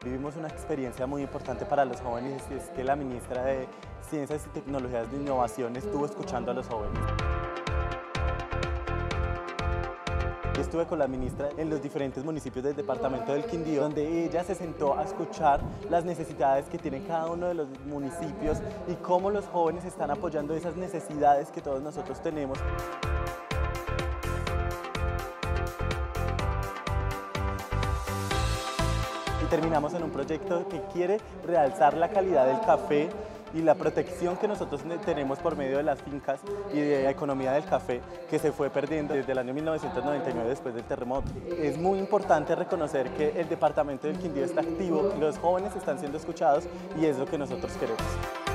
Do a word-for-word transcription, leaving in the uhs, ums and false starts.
vivimos una experiencia muy importante para los jóvenes, y es que la ministra de Ciencias y Tecnologías de Innovación estuvo escuchando a los jóvenes. Estuve con la ministra en los diferentes municipios del departamento del Quindío, donde ella se sentó a escuchar las necesidades que tiene cada uno de los municipios y cómo los jóvenes están apoyando esas necesidades que todos nosotros tenemos. Y terminamos en un proyecto que quiere realzar la calidad del café y la protección que nosotros tenemos por medio de las fincas y de la economía del café que se fue perdiendo desde el año mil novecientos noventa y nueve después del terremoto. Es muy importante reconocer que el departamento del Quindío está activo, los jóvenes están siendo escuchados y es lo que nosotros queremos.